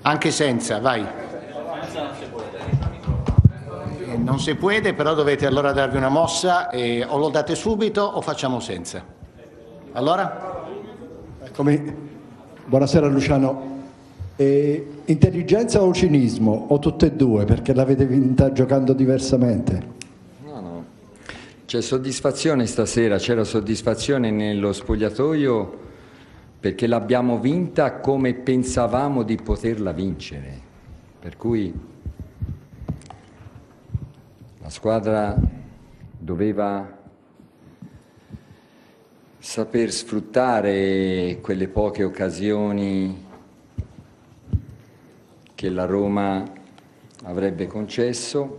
Anche senza, vai. Non si può, però dovete allora darvi una mossa, o lo date subito o facciamo senza. Allora? Buonasera Luciano. Intelligenza o cinismo? O tutte e due, perché l'avete vinta giocando diversamente? No. C'è soddisfazione stasera, c'era soddisfazione nello spogliatoio perché l'abbiamo vinta come pensavamo di poterla vincere. Per cui la squadra doveva saper sfruttare quelle poche occasioni che la Roma avrebbe concesso.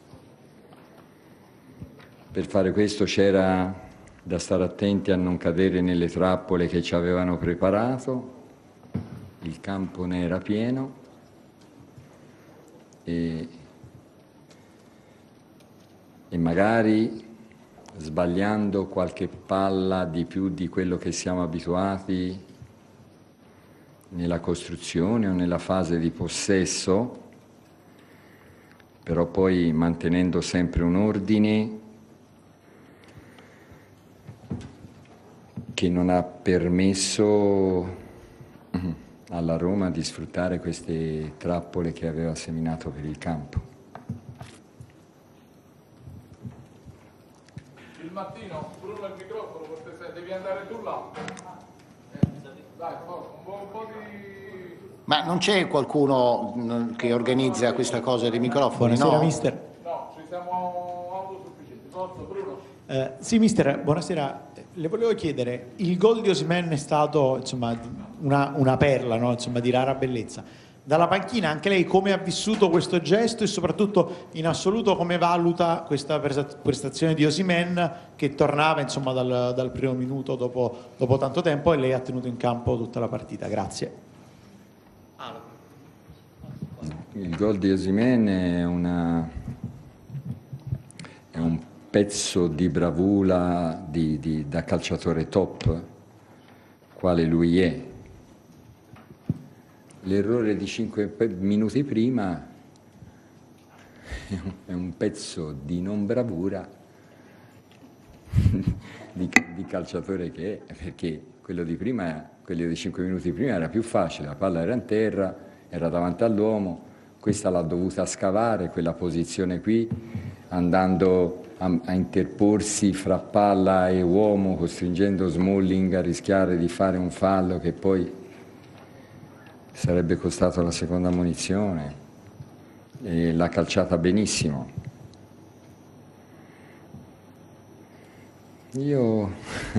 Per fare questo c'era da stare attenti a non cadere nelle trappole che ci avevano preparato. Il campo ne era pieno e magari sbagliando qualche palla di più di quello che siamo abituati nella costruzione o nella fase di possesso, però poi mantenendo sempre un ordine che non ha permesso alla Roma di sfruttare queste trappole che aveva seminato per il campo. Il mattino, Bruno il microfono, devi andare tu là. Dai, un po' di... Ma non c'è qualcuno che organizza questa cosa dei microfoni? Buonasera, no? mister. No, ci siamo autosufficienti. Forza, Bruno. Sì, mister, buonasera. Le volevo chiedere, il gol di Osimhen è stato insomma, una perla, no? Insomma, di rara bellezza. Dalla panchina anche lei come ha vissuto questo gesto e soprattutto in assoluto come valuta questa prestazione di Osimhen che tornava insomma, dal primo minuto dopo tanto tempo e lei ha tenuto in campo tutta la partita. Grazie. Il gol di Osimhen è un pezzo di bravura da calciatore top, quale lui è. L'errore di 5 minuti prima è un pezzo di non bravura di calciatore che è, perché quello di 5 minuti prima era più facile, la palla era in terra, era davanti all'uomo, questa l'ha dovuta scavare, quella posizione qui, andando a interporsi fra palla e uomo, costringendo Smalling a rischiare di fare un fallo che poi sarebbe costato la seconda ammonizione, e l'ha calciata benissimo. Io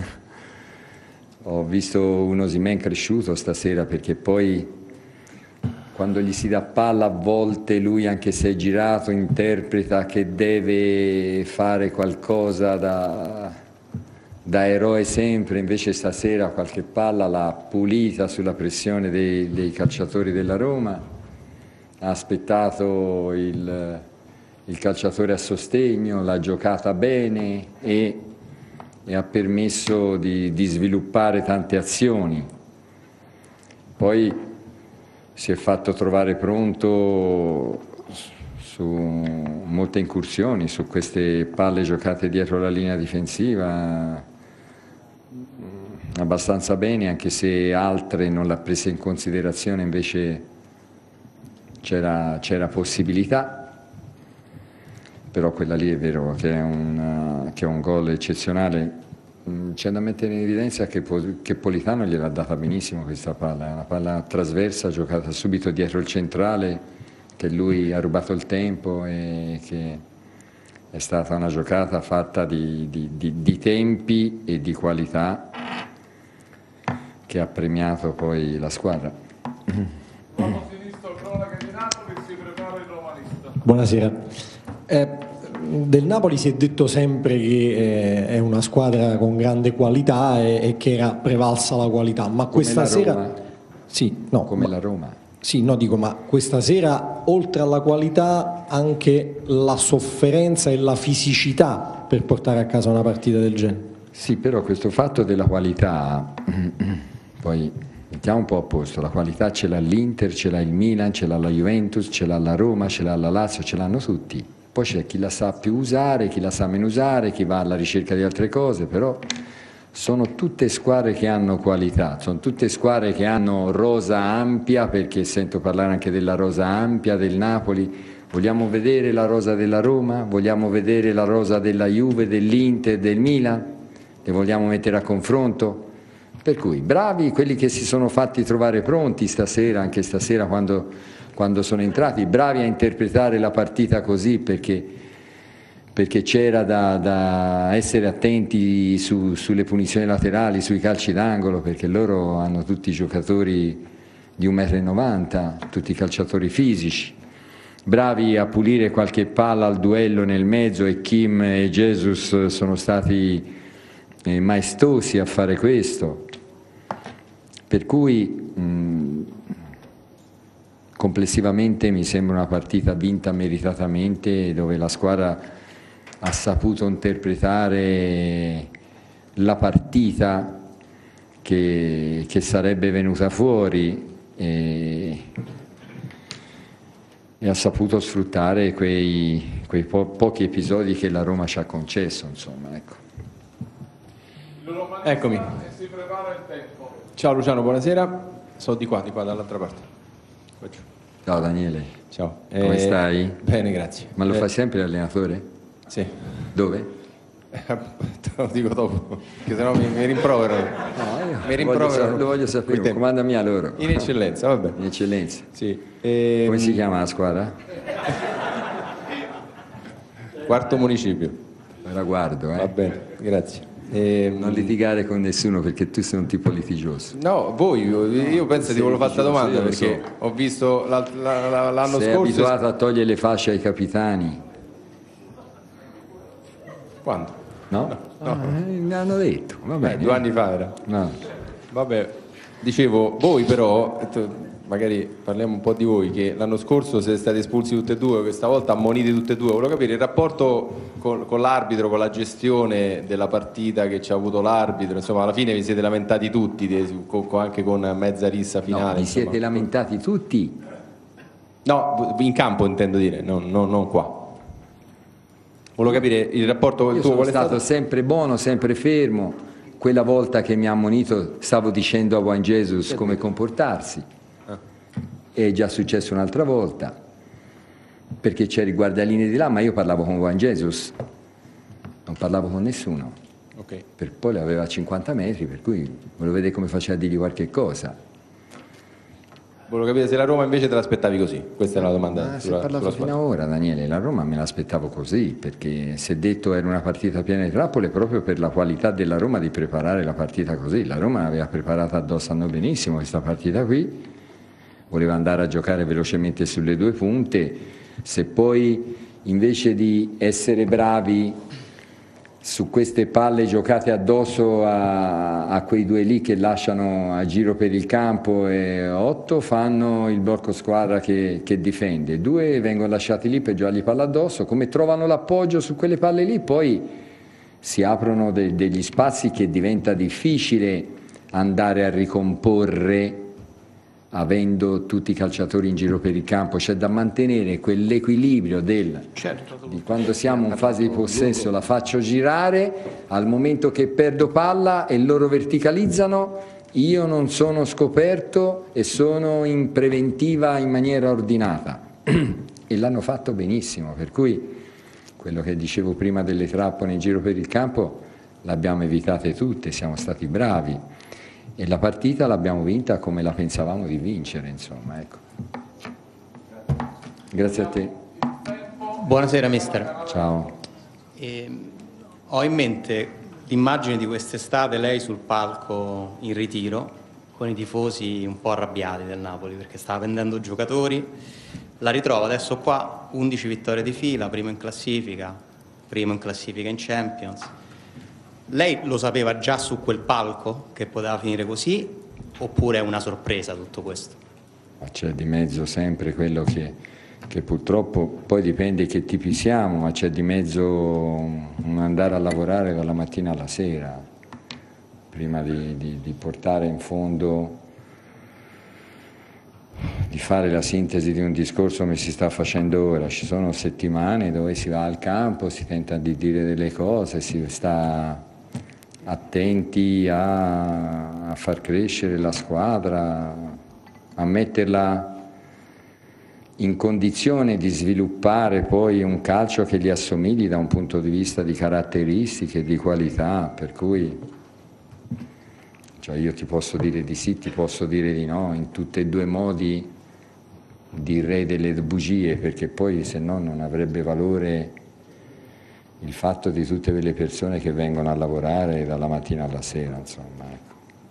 ho visto un Osimhen cresciuto stasera, perché poi quando gli si dà palla a volte lui, anche se è girato, interpreta che deve fare qualcosa da eroe sempre, invece stasera qualche palla l'ha pulita sulla pressione dei calciatori della Roma, ha aspettato il calciatore a sostegno, l'ha giocata bene e ha permesso di sviluppare tante azioni. Poi si è fatto trovare pronto su molte incursioni, su queste palle giocate dietro la linea difensiva, abbastanza bene, anche se altre non l'ha prese in considerazione, invece c'era possibilità, però quella lì è vero che è un gol eccezionale. C'è da mettere in evidenza che Politano gliel'ha data benissimo questa palla, è una palla trasversa giocata subito dietro il centrale, che lui ha rubato il tempo e che è stata una giocata fatta di tempi e di qualità che ha premiato poi la squadra. Uomo sinistro, cronaca di Napoli, si prepara il romanista. Buonasera. Del Napoli si è detto sempre che è una squadra con grande qualità e che era prevalsa la qualità, ma questa sera... Sì, no, come la Roma. Sì, no, dico, ma questa sera oltre alla qualità anche la sofferenza e la fisicità per portare a casa una partita del genere. Sì, però questo fatto della qualità poi mettiamo un po' a posto, la qualità ce l'ha l'Inter, ce l'ha il Milan, ce l'ha la Juventus, ce l'ha la Roma, ce l'ha la Lazio, ce l'hanno tutti. Poi c'è chi la sa più usare, chi la sa meno usare, chi va alla ricerca di altre cose, però sono tutte squadre che hanno qualità, sono tutte squadre che hanno rosa ampia, perché sento parlare anche della rosa ampia del Napoli. Vogliamo vedere la rosa della Roma? Vogliamo vedere la rosa della Juve, dell'Inter, del Milan? Le vogliamo mettere a confronto? Per cui bravi quelli che si sono fatti trovare pronti stasera, anche stasera quando sono entrati, bravi a interpretare la partita così, perché c'era da essere attenti sulle punizioni laterali, sui calci d'angolo, perché loro hanno tutti giocatori di 1,90 m, tutti calciatori fisici, bravi a pulire qualche palla al duello nel mezzo, e Kim e Jesus sono stati maestosi a fare questo, per cui complessivamente mi sembra una partita vinta meritatamente, dove la squadra ha saputo interpretare la partita che sarebbe venuta fuori e ha saputo sfruttare quei pochi episodi che la Roma ci ha concesso, insomma, ecco. Eccomi. E si prepara il tempo. Ciao Luciano, buonasera. Sono di qua dall'altra parte. Qua giù. Ciao Daniele, Ciao. come stai? Bene, grazie. Ma lo fai sempre l'allenatore? Sì. Dove? Te lo dico dopo, che sennò mi rimproverano. Mi rimproverano. Lo voglio sapere, Coi tempi. comandami a loro. In eccellenza, vabbè. In eccellenza. Sì. Come si chiama la squadra? Quarto municipio. La guardo, Va bene, grazie. Non litigare con nessuno, perché tu sei un tipo litigioso. No, voi, io penso ti volevo fare questa domanda, io lo perché ho visto l'anno Sei scorso. abituato a togliere le fasce ai capitani? Quando? No? Mi hanno detto, va bene. 2 anni fa era. No. Vabbè, dicevo, voi però, magari parliamo un po' di voi, che l'anno scorso siete stati espulsi tutti e due, questa volta ammoniti tutti e due. Volevo capire il rapporto con l'arbitro, con la gestione della partita che ci ha avuto l'arbitro, insomma alla fine vi siete lamentati tutti, anche con mezza rissa finale. No, vi insomma. siete lamentati tutti? No, in campo intendo dire, non qua. Volevo capire il rapporto Io tuo sono qual è stato stato? sempre buono, sempre fermo. Quella volta che mi ha ammonito stavo dicendo a Juan Jesus come comportarsi. È già successo un'altra volta, perché c'era il guardialine di là, ma io parlavo con Juan Jesus, non parlavo con nessuno. Ok. Poi le aveva a 50 metri, per cui volevo vedere come faceva a dirgli qualche cosa. Volevo capire se la Roma invece te l'aspettavi così. Questa è la domanda. Si è parlato fino ad ora, Daniele. La Roma me l'aspettavo così, perché se detto era una partita piena di trappole, proprio per la qualità della Roma di preparare la partita così. La Roma l'aveva preparata addosso, sanno benissimo questa partita qui, voleva andare a giocare velocemente sulle due punte. Se poi invece di essere bravi su queste palle giocate addosso a quei due lì che lasciano a giro per il campo, e 8 fanno il blocco squadra che difende, 2 vengono lasciati lì per giocargli palla addosso, come trovano l'appoggio su quelle palle lì poi si aprono degli spazi che diventa difficile andare a ricomporre avendo tutti i calciatori in giro per il campo. C'è da mantenere quell'equilibrio di quando siamo in fase di possesso la faccio girare, al momento che perdo palla e loro verticalizzano io non sono scoperto e sono in preventiva in maniera ordinata e l'hanno fatto benissimo, per cui quello che dicevo prima delle trappole in giro per il campo l'abbiamo evitate tutte, siamo stati bravi. E la partita l'abbiamo vinta come la pensavamo di vincere, insomma, ecco. Grazie a te. Buonasera mister. Ciao. Ho in mente l'immagine di quest'estate, lei sul palco in ritiro, con i tifosi un po' arrabbiati del Napoli, perché stava vendendo giocatori. La ritrovo adesso qua, 11 vittorie di fila, primo in classifica in Champions. Lei lo sapeva già su quel palco che poteva finire così, oppure è una sorpresa tutto questo? C'è di mezzo sempre quello che purtroppo poi dipende che tipi siamo, ma c'è di mezzo un andare a lavorare dalla mattina alla sera, prima di portare in fondo fare la sintesi di un discorso come si sta facendo ora. Ci sono settimane dove si va al campo, si tenta di dire delle cose, si sta attenti a far crescere la squadra, a metterla in condizione di sviluppare poi un calcio che gli assomigli da un punto di vista di caratteristiche, di qualità, per cui cioè io ti posso dire di sì, ti posso dire di no, in tutti e due modi direi delle bugie, perché poi se no non avrebbe valore il fatto di tutte quelle persone che vengono a lavorare dalla mattina alla sera, insomma. Ecco.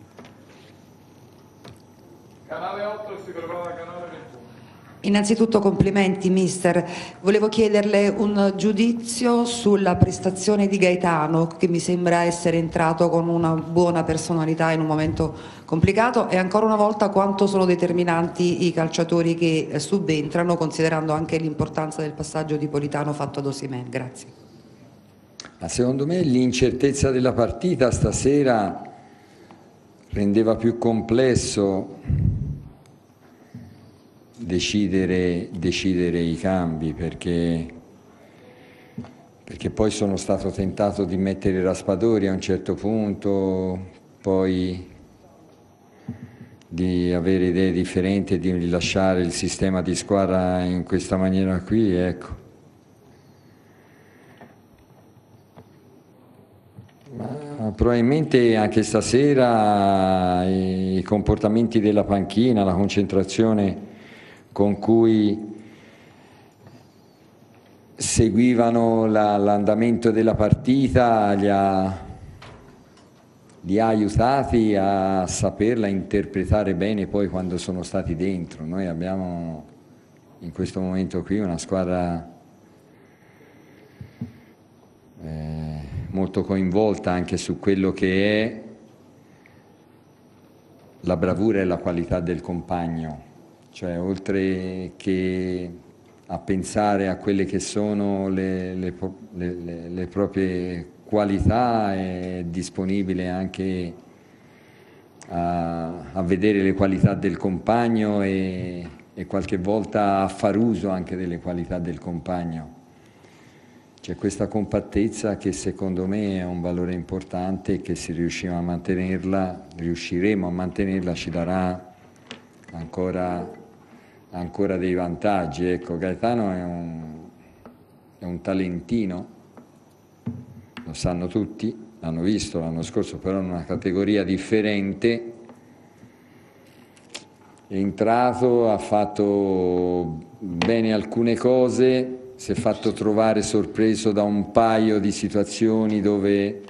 Canale 8 si prepara canale 21. Innanzitutto complimenti mister, volevo chiederle un giudizio sulla prestazione di Gaetano, che mi sembra essere entrato con una buona personalità in un momento complicato, e ancora una volta quanto sono determinanti i calciatori che subentrano, considerando anche l'importanza del passaggio di Politano fatto ad Osimhen. Grazie. Ma secondo me l'incertezza della partita stasera rendeva più complesso decidere i cambi, perché poi sono stato tentato di mettere Raspadori a un certo punto, poi di avere idee differenti e di rilasciare il sistema di squadra in questa maniera qui, ecco. Ma probabilmente anche stasera i comportamenti della panchina, la concentrazione con cui seguivano l'andamento della partita li ha aiutati a saperla interpretare bene poi quando sono stati dentro. Noi abbiamo in questo momento qui una squadra molto coinvolta anche su quello che è la bravura e la qualità del compagno. Cioè, oltre che a pensare a quelle che sono le proprie qualità, è disponibile anche a vedere le qualità del compagno e qualche volta a far uso anche delle qualità del compagno. C'è questa compattezza che secondo me è un valore importante e che se riusciremo a mantenerla, ci darà ancora dei vantaggi. Ecco, Gaetano è un talentino, lo sanno tutti, l'hanno visto l'anno scorso, però in una categoria differente. È entrato, ha fatto bene alcune cose, si è fatto trovare sorpreso da un paio di situazioni dove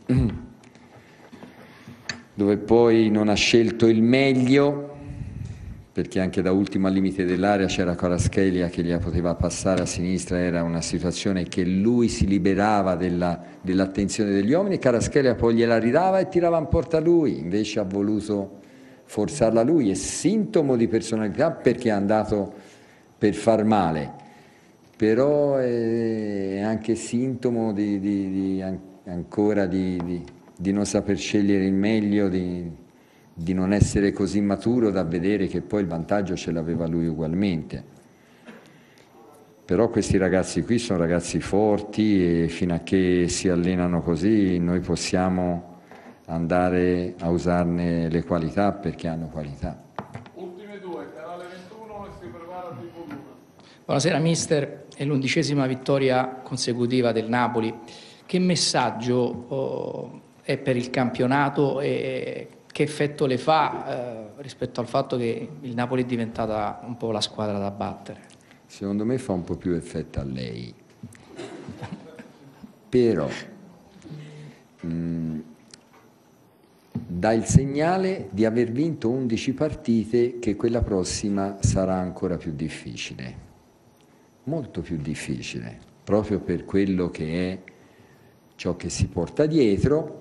poi non ha scelto il meglio, perché anche da ultimo al limite dell'area c'era Kvaratskhelia che gli poteva passare a sinistra, era una situazione che lui si liberava dell'attenzione degli uomini, Kvaratskhelia poi gliela ridava e tirava in porta lui, invece ha voluto forzarla lui, è sintomo di personalità perché è andato per far male, però è anche sintomo ancora di non saper scegliere il meglio, di non essere così maturo da vedere che poi il vantaggio ce l'aveva lui ugualmente. Però questi ragazzi qui sono ragazzi forti e fino a che si allenano così noi possiamo andare a usarne le qualità, perché hanno qualità. Ultime due, canale 21 e si prepara tipo 1. Buonasera mister, è l'11ª vittoria consecutiva del Napoli. Che messaggio è per il campionato e che effetto le fa rispetto al fatto che il Napoli è diventata un po' la squadra da battere? Secondo me fa un po' più effetto a lei, però dà il segnale di aver vinto 11 partite, che quella prossima sarà ancora più difficile, molto più difficile, proprio per quello che è ciò che si porta dietro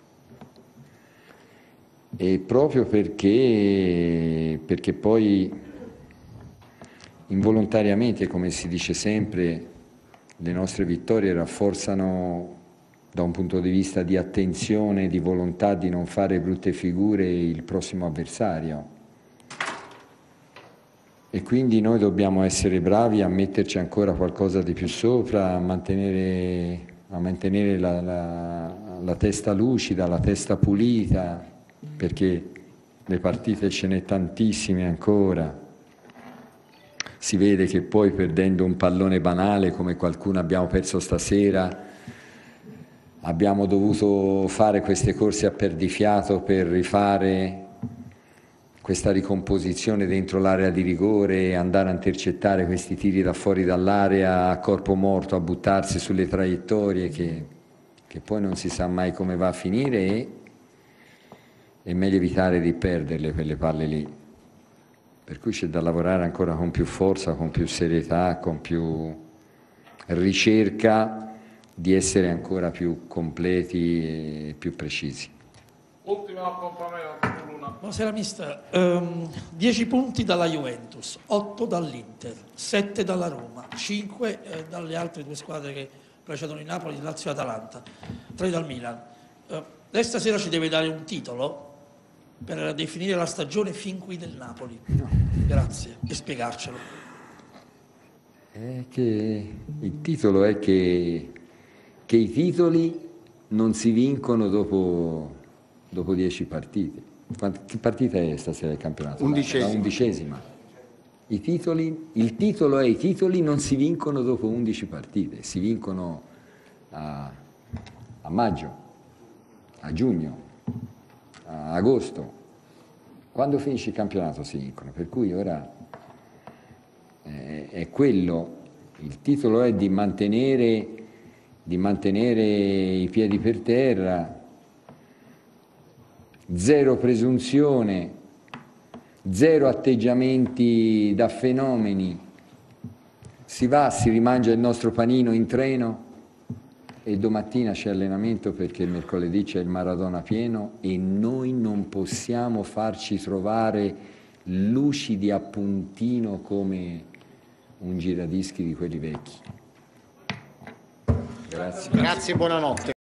e proprio perché poi involontariamente, come si dice sempre, le nostre vittorie rafforzano da un punto di vista di attenzione, di volontà di non fare brutte figure il prossimo avversario. E quindi noi dobbiamo essere bravi a metterci ancora qualcosa di più sopra, a mantenere la testa lucida, la testa pulita, perché le partite ce n'è tantissime ancora. Si vede che poi perdendo un pallone banale come qualcuno abbiamo perso stasera, abbiamo dovuto fare queste corse a perdifiato per rifare questa ricomposizione dentro l'area di rigore e andare a intercettare questi tiri da fuori dall'area a corpo morto, a buttarsi sulle traiettorie che poi non si sa mai come va a finire, e è meglio evitare di perderle quelle palle lì. Per cui c'è da lavorare ancora con più forza, con più serietà, con più ricerca di essere ancora più completi e più precisi. Ultimo appuntamento, Luna. Buonasera mister, 10 punti dalla Juventus, 8 dall'Inter, 7 dalla Roma, 5 dalle altre due squadre che precedono il Napoli, Lazio e Atalanta, 3 dal Milan. Lei stasera ci deve dare un titolo per definire la stagione fin qui del Napoli. No. Grazie, e spiegarcelo. Il titolo è che i titoli non si vincono dopo 10 partite. Che partita è stasera il campionato? 11ª. La 11ª. Il titolo è: i titoli non si vincono dopo 11 partite, si vincono a maggio, a giugno, a agosto. Quando finisce il campionato si vincono, per cui ora è quello, il titolo è di mantenere i piedi per terra, zero presunzione, zero atteggiamenti da fenomeni, si va, si rimangia il nostro panino in treno e domattina c'è allenamento perché il mercoledì c'è il Maradona pieno e noi non possiamo farci trovare lucidi a puntino come un giradischi di quelli vecchi. Grazie. Grazie, buonanotte.